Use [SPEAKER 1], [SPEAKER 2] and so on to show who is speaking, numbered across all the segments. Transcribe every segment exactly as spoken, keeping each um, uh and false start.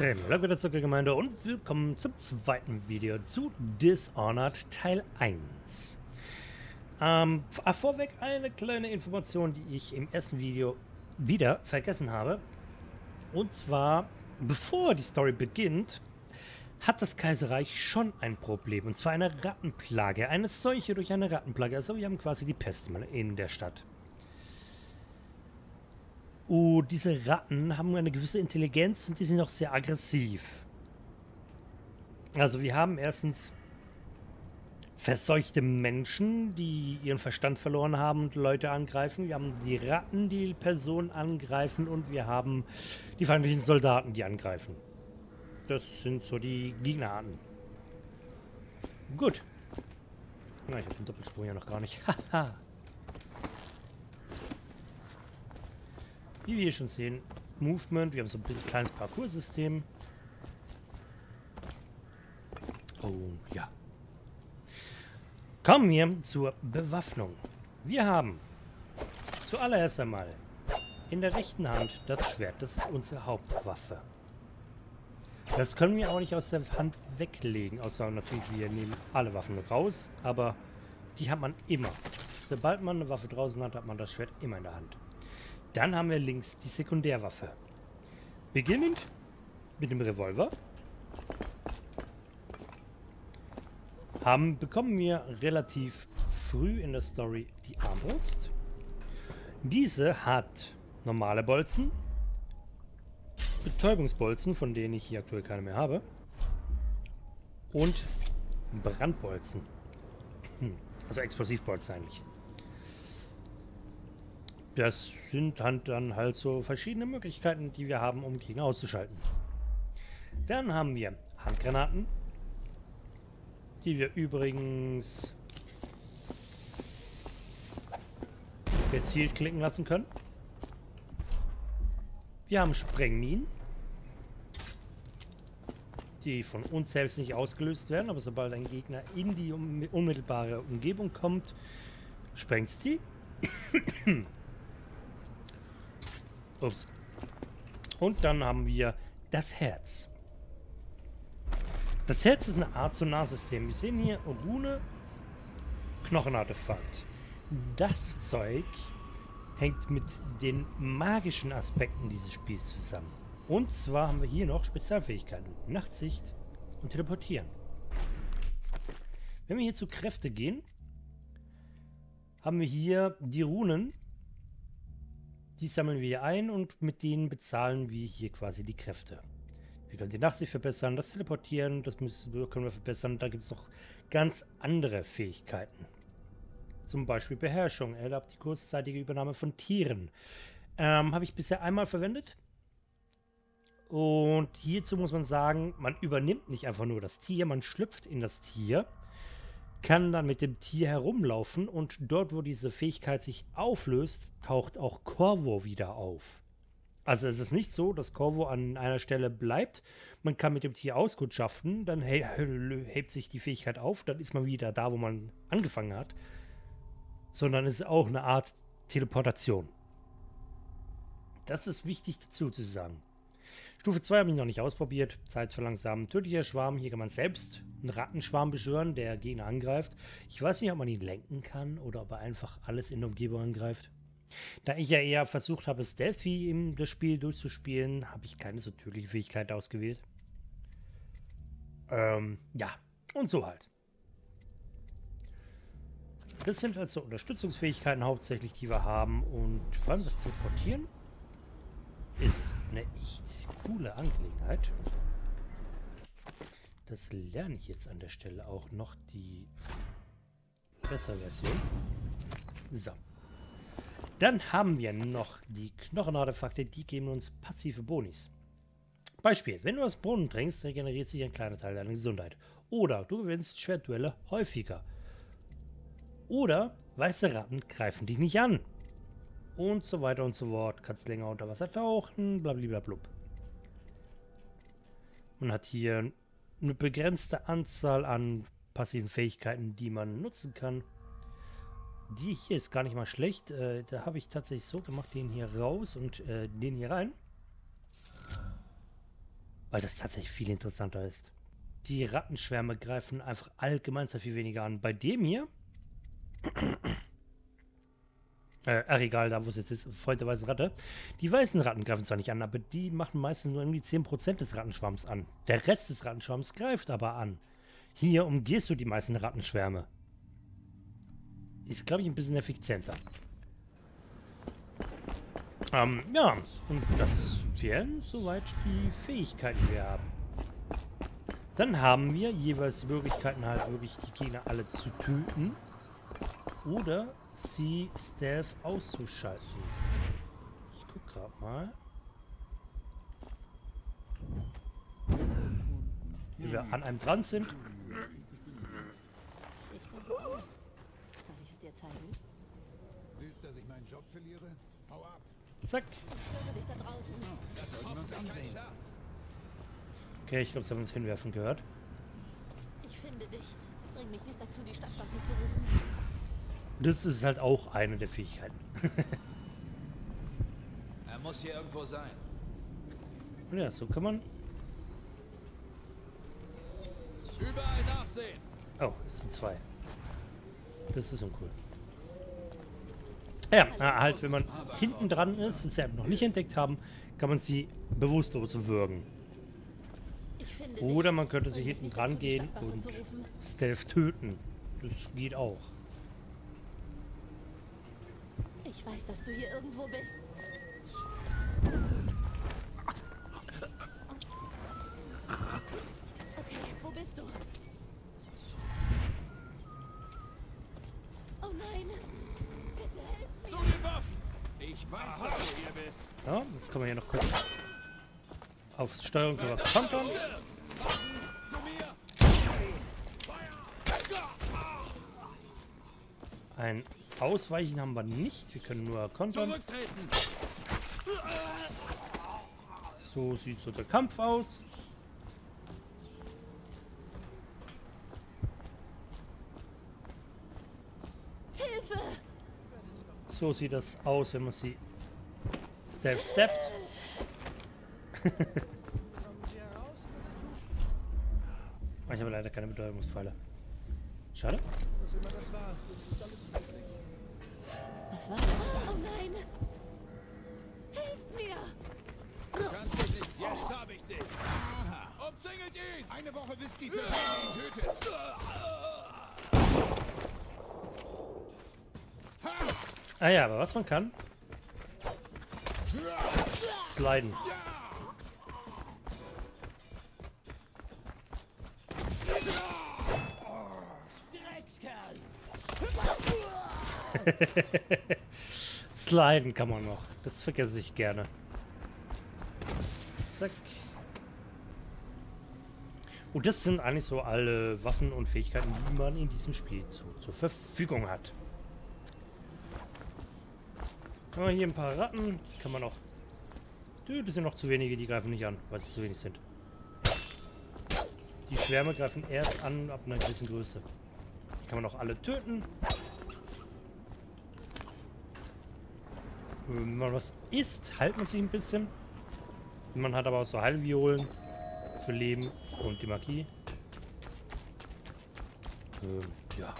[SPEAKER 1] Extrem. Hallo wieder zurück, Gemeinde, und willkommen zum zweiten Video zu Dishonored Teil eins. Ähm, vorweg eine kleine Information, die ich im ersten Video wieder vergessen habe. Und zwar, bevor die Story beginnt, hat das Kaiserreich schon ein Problem. Und zwar eine Rattenplage. Eine Seuche durch eine Rattenplage. Also wir haben quasi die Pest in der Stadt. Und diese Ratten haben eine gewisse Intelligenz und die sind auch sehr aggressiv. Also wir haben erstens verseuchte Menschen, die ihren Verstand verloren haben und Leute angreifen. Wir haben die Ratten, die Personen angreifen, und wir haben die feindlichen Soldaten, die angreifen. Das sind so die Gegnerarten. Gut. Na, ich habe den Doppelsprung ja noch gar nicht. Haha. Wie wir hier schon sehen, Movement, wir haben so ein bisschen kleines Parcoursystem. Oh ja. Kommen wir zur Bewaffnung. Wir haben zuallererst einmal in der rechten Hand das Schwert, das ist unsere Hauptwaffe. Das können wir auch nicht aus der Hand weglegen, außer natürlich, wir nehmen alle Waffen raus, aber die hat man immer. Sobald man eine Waffe draußen hat, hat man das Schwert immer in der Hand. Dann haben wir links die Sekundärwaffe. Beginnend mit dem Revolver haben, bekommen wir relativ früh in der Story die Armbrust. Diese hat normale Bolzen, Betäubungsbolzen, von denen ich hier aktuell keine mehr habe, und Brandbolzen. Hm, also Explosivbolzen eigentlich. Das sind dann halt so verschiedene Möglichkeiten, die wir haben, um Gegner auszuschalten. Dann haben wir Handgranaten, die wir übrigens gezielt klicken lassen können. Wir haben Sprengminen, die von uns selbst nicht ausgelöst werden, aber sobald ein Gegner in die unmittelbare Umgebung kommt, sprengt's die. Ups. Und dann haben wir das Herz. Das Herz ist eine Art Sonarsystem. Wir sehen hier Rune, Knochenartefakt. Das Zeug hängt mit den magischen Aspekten dieses Spiels zusammen. Und zwar haben wir hier noch Spezialfähigkeiten. Nachtsicht und Teleportieren. Wenn wir hier zu Kräfte gehen, haben wir hier die Runen. Die sammeln wir hier ein und mit denen bezahlen wir hier quasi die Kräfte. Wir können die Nachtsicht verbessern, das Teleportieren, das müssen, können wir verbessern. Da gibt es noch ganz andere Fähigkeiten. Zum Beispiel Beherrschung, erlaubt die kurzzeitige Übernahme von Tieren. Ähm, habe ich bisher einmal verwendet. Und hierzu muss man sagen, man übernimmt nicht einfach nur das Tier, man schlüpft in das Tier, kann dann mit dem Tier herumlaufen, und dort, wo diese Fähigkeit sich auflöst, taucht auch Corvo wieder auf. Also es ist nicht so, dass Corvo an einer Stelle bleibt, man kann mit dem Tier auskundschaften, dann he hebt sich die Fähigkeit auf, dann ist man wieder da, wo man angefangen hat, sondern es ist auch eine Art Teleportation. Das ist wichtig dazu zu sagen. Stufe zwei habe ich noch nicht ausprobiert. Zeit verlangsamen. Tödlicher Schwarm. Hier kann man selbst einen Rattenschwarm beschwören, der Gegner angreift. Ich weiß nicht, ob man ihn lenken kann oder ob er einfach alles in der Umgebung angreift. Da ich ja eher versucht habe, Stealthy in das Spiel durchzuspielen, habe ich keine so tödliche Fähigkeit ausgewählt. Ähm, ja. Und so halt. Das sind also Unterstützungsfähigkeiten hauptsächlich, die wir haben. Und vor allem das Teleportieren ist eine echt coole Angelegenheit. Das lerne ich jetzt an der Stelle auch noch, die bessere Version. So. Dann haben wir noch die Knochenartefakte, die geben uns passive Bonis. Beispiel, wenn du aus Brunnen trinkst, regeneriert sich ein kleiner Teil deiner Gesundheit. Oder du gewinnst Schwertduelle häufiger. Oder weiße Ratten greifen dich nicht an. Und so weiter und so fort. Kannst länger unter Wasser tauchen, blablabla. Man hat hier eine begrenzte Anzahl an passiven Fähigkeiten, die man nutzen kann. Die hier ist gar nicht mal schlecht. Äh, da habe ich tatsächlich so gemacht, den hier raus und äh, den hier rein. weil das tatsächlich viel interessanter ist. Die Rattenschwärme greifen einfach allgemein sehr viel weniger an. Bei dem hier... Äh, ach egal, da wo es jetzt ist, Freund der weißen Ratte. Die weißen Ratten greifen zwar nicht an, aber die machen meistens nur irgendwie zehn Prozent des Rattenschwarms an. Der Rest des Rattenschwarms greift aber an. Hier umgehst du die meisten Rattenschwärme. Ist, glaube ich, ein bisschen effizienter. Ähm, ja, und das wären soweit die Fähigkeiten, die wir haben. Dann haben wir jeweils Möglichkeiten, halt wirklich die Gegner alle zu töten. Oder sie Stealth auszuschalten. Ich guck gerade mal. Wie wir an einem dran sind.
[SPEAKER 2] Soll ich es dir zeigen?
[SPEAKER 3] Willst, dass ich meinen Job verliere? Hau ab.
[SPEAKER 1] Zack.
[SPEAKER 2] Ich höre dich da draußen.
[SPEAKER 3] Das sollten wir uns ansehen.
[SPEAKER 1] Okay, ich glaube, sie haben uns hinwerfen gehört.
[SPEAKER 2] Ich finde dich. Bring mich nicht dazu, die Stadtwache zu rufen.
[SPEAKER 1] Das ist halt auch eine der Fähigkeiten.
[SPEAKER 4] Er muss hier irgendwo sein.
[SPEAKER 1] Ja, so kann man...
[SPEAKER 4] Überall nachsehen.
[SPEAKER 1] Oh, das sind zwei. Das ist uncool. Ja, na, halt, wenn man hinten dran ist und sie noch nicht entdeckt haben, kann man sie bewusstlos würgen.
[SPEAKER 2] Ich finde
[SPEAKER 1] Oder
[SPEAKER 2] dich.
[SPEAKER 1] man könnte sich
[SPEAKER 2] Bring mich
[SPEAKER 1] hinten
[SPEAKER 2] nicht
[SPEAKER 1] dran
[SPEAKER 2] dazu, die
[SPEAKER 1] gehen
[SPEAKER 2] Stadtwache
[SPEAKER 1] und
[SPEAKER 2] zu rufen.
[SPEAKER 1] Stealth töten. Das geht auch.
[SPEAKER 2] Ich weiß, dass du hier irgendwo bist. Okay, wo bist du? Oh nein! Bitte helf mir!
[SPEAKER 4] Zu den Waffen! Ich weiß, dass du hier bist.
[SPEAKER 1] Ja, jetzt können wir hier noch kurz auf Steuerung können wir kontern.
[SPEAKER 4] Zu mir!
[SPEAKER 1] Ein Ausweichen haben wir nicht. Wir können nur kontern.
[SPEAKER 4] Zurücktreten!
[SPEAKER 1] So sieht so der Kampf aus.
[SPEAKER 2] Hilfe!
[SPEAKER 1] So sieht das aus, wenn man sie Step steppt. Ich habe leider keine Betäubungspfeile. Schade.
[SPEAKER 2] Was war das? Oh nein! Hilft mir!
[SPEAKER 4] Du kannst dich nicht. Jetzt habe ich dich. Umzingelt ihn!
[SPEAKER 3] Eine Woche Whisky für den, der ihn tötet.
[SPEAKER 1] Ah ja, aber was man kann. Sliden. Sliden kann man noch. Das vergesse ich gerne. Zack. Und das sind eigentlich so alle Waffen und Fähigkeiten, die man in diesem Spiel zu, zur Verfügung hat. Haben wir hier ein paar Ratten. Die kann man auch... Das sind noch zu wenige, die greifen nicht an, weil sie zu wenig sind. Die Schwärme greifen erst an ab einer gewissen Größe. Die kann man auch alle töten. Wenn man was isst, heilt man sich ein bisschen. Man hat aber auch so Heilviolen für Leben und die Magie. Ähm, ja.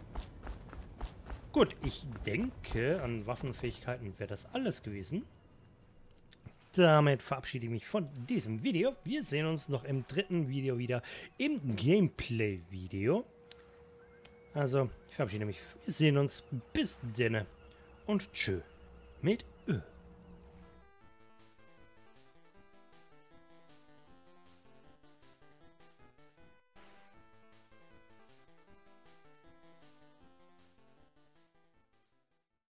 [SPEAKER 1] Gut, ich denke, an Waffenfähigkeiten wäre das alles gewesen. Damit verabschiede ich mich von diesem Video. Wir sehen uns noch im dritten Video wieder, im Gameplay-Video. Also, ich verabschiede mich. Wir sehen uns. Bis denne und tschö mit Ö.